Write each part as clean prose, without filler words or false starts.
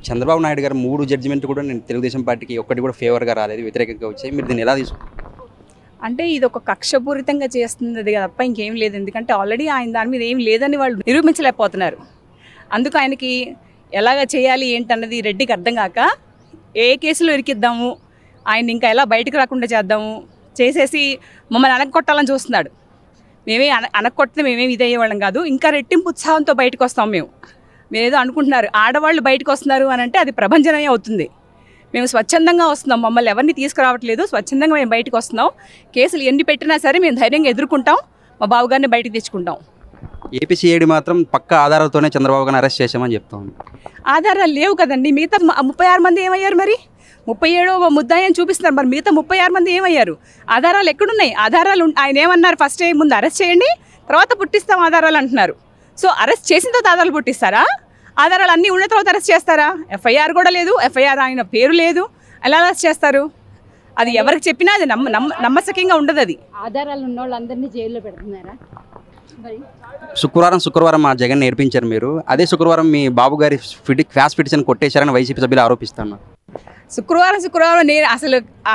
చంద్రబాబు నాయుడు గారు 3 జడ్జిమెంట్ కూడా నేను తెలుగుదేశం పార్టీకి ఒక్కటి కూడా ఫేవర్గా రాలేదు, వ్యతిరేకంగా వచ్చాయి. మీరు దీన్ని ఎలా తీసుకుంటారు? అంటే ఇది ఒక కక్షపూరితంగా చేస్తుంది తప్ప ఇంకేం లేదు. ఎందుకంటే ఆల్రెడీ ఆయన దాని మీద ఏం లేదని వాళ్ళు నిరూపించలేకపోతున్నారు. అందుకు ఆయనకి ఎలాగ చేయాలి ఏంటన్నది రెడ్డికి అర్థం కాక ఏ కేసులో ఇరికిద్దాము, ఆయన ఇంకా ఎలా బయటకు రాకుండా చేద్దాము చేసేసి మమ్మల్ని అనగొట్టాలని చూస్తున్నాడు. మేమే అనగొట్టితే మేమేమి ఇదయ్యేవాళ్ళం కాదు, ఇంకా రెట్టింపు ఉత్సాహంతో బయటకు వస్తాం. మీరేదో అనుకుంటున్నారు ఆడవాళ్ళు బయటకు వస్తున్నారు అని అంటే అది ప్రభంజనమే అవుతుంది. మేము స్వచ్ఛందంగా వస్తున్నాం, మమ్మల్ని ఎవరిని తీసుకురావట్లేదు, స్వచ్ఛందంగా మేము బయటకు వస్తున్నాం. కేసులు ఎన్ని పెట్టినా సరే మేము ధైర్యంగా ఎదుర్కొంటాం, మా బావగారిని బయటకు తెచ్చుకుంటాం. ఏపీసీఐడి మాత్రం పక్క ఆధారాలతోనే చంద్రబాబు గారిని అరెస్ట్ చేశామని చెప్తాం. ఆధారాలు లేవు కదండి. మిగతా 36 మంది ఏమయ్యారు? మరి 37 ముద్దాయి అని చూపిస్తున్నారు, మరి మిగతా 36 మంది ఏమయ్యారు? ఆధారాలు ఎక్కడున్నాయి? ఆధారాలు ఆయన ఏమన్నారు? ఫస్ట్ ముందు అరెస్ట్ చేయండి, తర్వాత పుట్టిస్తాం ఆధారాలు అంటున్నారు. సో అరెస్ట్ చేసిన తర్వాత ఆధారాలు పుట్టిస్తారా? ఆధారాలు అన్నీ ఉన్న తర్వాత అరెస్ట్ చేస్తారా? ఎఫ్ఐఆర్ కూడా లేదు, ఎఫ్ఐఆర్ ఆయన పేరు లేదు, ఎలా అరెస్ట్ చేస్తారు? అది ఎవరికి చెప్పినా అది నమ్మశక్యంగా ఉండదు. అది ఆధారాలు ఉన్న వాళ్ళందరినీ జైల్లో పెడుతున్నారా? శుక్రవారం మా జగన్ నేర్పించారు మీరు, అదే శుక్రవారం మీ బాబు గారి ఫ్యాస్ట్ పిటిషన్ కొట్టేశారని వైసీపీ సభ్యులు ఆరోపిస్తున్నారు. శుక్రవారం అసలు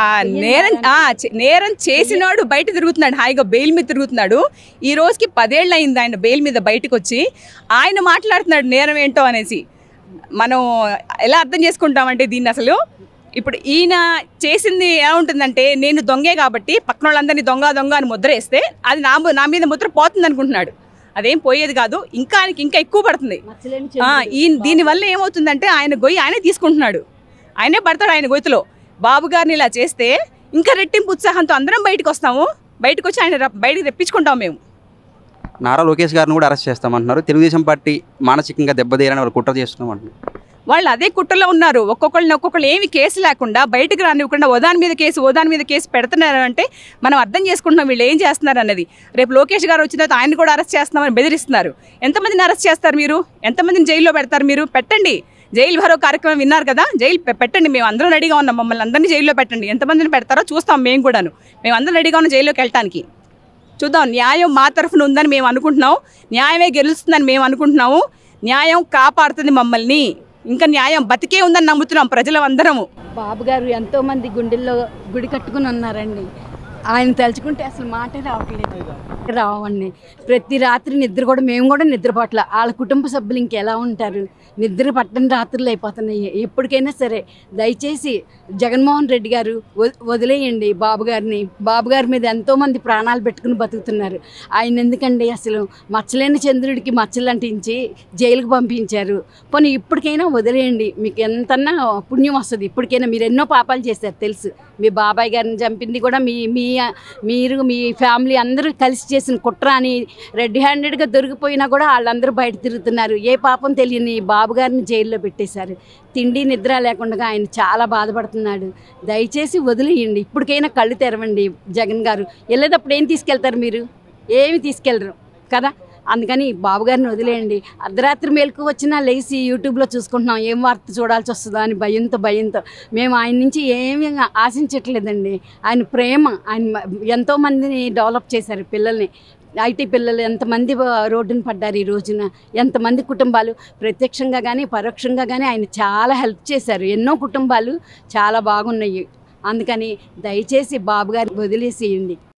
నేరం చేసినాడు బయట తిరుగుతున్నాడు, హాయిగా బెయిల్ మీద తిరుగుతున్నాడు. ఈ రోజుకి 10 ఏళ్ళు అయింది ఆయన బెయిల్ మీద బయటకు వచ్చి ఆయన మాట్లాడుతున్నాడు నేరం ఏంటో అనేసి. మనం ఎలా అర్థం చేసుకుంటామంటే దీన్ని అసలు ఇప్పుడు ఈయన చేసింది ఎలా ఉంటుందంటే, నేను దొంగే కాబట్టి పక్కన వాళ్ళందరినీ దొంగ అని ముద్ర వేస్తే అది నా మీద ముద్ర పోతుంది అనుకుంటున్నాడు. అదేం పోయేది కాదు, ఇంకా ఆయనకి ఇంకా ఎక్కువ పడుతుంది. దీనివల్ల ఏమవుతుందంటే ఆయన గొయ్యి ఆయనే తీసుకుంటున్నాడు, ఆయనే పడతాడు ఆయన గొయ్యిలో. బాబు గారిని ఇలా చేస్తే ఇంకా రెట్టింపు ఉత్సాహంతో అందరం బయటకు వస్తాము, బయటకు వచ్చి ఆయన బయటకు తెప్పించుకుంటాం. మేము నారా లోకేష్ గారిని కూడా అరెస్ట్ చేస్తామంటున్నారు. తెలుగుదేశం పార్టీ మానసికంగా దెబ్బతీయాలని వాళ్ళు కుట్ర చేస్తున్నాం అంటున్నారు. వాళ్ళు అదే కుట్రలో ఉన్నారు. ఒక్కొక్కళ్ళు ఏమి కేసు లేకుండా బయటకు రానివ్వకుండా ఓదాని మీద కేసు పెడుతున్నారు అంటే మనం అర్థం చేసుకుంటున్నాం వీళ్ళు ఏం చేస్తున్నారు అన్నది. రేపు లోకేష్ గారు వచ్చిన తర్వాత ఆయన కూడా అరెస్ట్ చేస్తున్నామని బెదిరిస్తున్నారు. ఎంతమందిని అరెస్ట్ చేస్తారు మీరు? ఎంతమందిని జైల్లో పెడతారు మీరు? పెట్టండి, జైలు భరో కార్యక్రమం విన్నారు కదా, జైలు పెట్టండి. మేము అందరం రెడీగా ఉన్నాం, మమ్మల్ని అందరినీ జైల్లో పెట్టండి. ఎంతమందిని పెడతారో చూస్తాం. మేము అందరం రెడీగా ఉన్నాం జైల్లోకి వెళ్ళటానికి. చూద్దాం, న్యాయం మా తరఫున ఉందని మేము అనుకుంటున్నాం, న్యాయమే గెలుస్తుందని మేము అనుకుంటున్నాము. న్యాయం కాపాడుతుంది మమ్మల్ని, ఇంకా న్యాయం బతికే ఉందని నమ్ముతున్నాం ప్రజలందరము. బాబు గారు ఎంతో మంది గుండెల్లో గుడి కట్టుకుని ఉన్నారండి. ఆయన తలుచుకుంటే అసలు మాటే రావండి. ప్రతి రాత్రి నిద్ర కూడా మేము కూడా నిద్రపోట్ల. వాళ్ళ కుటుంబ సభ్యులు ఇంకెలా ఉంటారు? నిద్ర పట్టని రాత్రులు అయిపోతున్నాయి. ఎప్పటికైనా సరే దయచేసి జగన్మోహన్ రెడ్డి గారు వదిలేయండి బాబు గారిని. బాబు గారి మీద ఎంతోమంది ప్రాణాలు పెట్టుకుని బతుకుతున్నారు. ఆయన ఎందుకండి అసలు మచ్చలేని చంద్రుడికి మచ్చలు అంటించి జైలుకు పంపించారు. పోనీ ఇప్పటికైనా వదిలేయండి, మీకు ఎంతన్నా పుణ్యం వస్తుంది. ఇప్పటికైనా మీరు ఎన్నో పాపాలు చేశారు తెలుసు. మీ బాబాయ్ గారిని చంపింది కూడా మీరు మీ ఫ్యామిలీ అందరూ కలిసి చేసిన కుట్ర అని రెడ్ హ్యాండెడ్గా దొరికిపోయినా కూడా వాళ్ళందరూ బయట తిరుగుతున్నారు. ఏ పాపం తెలియని బాబు గారిని జైల్లో పెట్టేశారు. తిండి నిద్ర లేకుండా ఆయన చాలా బాధపడుతున్నాడు. దయచేసి వదిలేయండి, ఇప్పటికైనా కళ్ళు తెరవండి. జగన్ గారు వెళ్ళేటప్పుడు ఏం తీసుకెళ్తారు? మీరు ఏమి తీసుకెళ్ళరు కదా. అందుకని బాబు గారిని వదిలేయండి. అర్ధరాత్రి మేలుకు వచ్చినా లేచి యూట్యూబ్లో చూసుకుంటున్నాం, ఏం వార్త చూడాల్సి వస్తుందో అని భయంతో మేము ఆయన నుంచి ఏమీ ఆశించట్లేదండి. ఆయన ప్రేమ, ఆయన ఎంతోమందిని డెవలప్ చేశారు. పిల్లల్ని, ఐటీ పిల్లలు ఎంతమంది రోడ్డున పడ్డారు ఈ రోజున, ఎంతమంది కుటుంబాలు ప్రత్యక్షంగా కానీ పరోక్షంగా కానీ ఆయన చాలా హెల్ప్ చేశారు. ఎన్నో కుటుంబాలు చాలా బాగున్నాయి. అందుకని దయచేసి బాబు గారిని వదిలేసేయండి.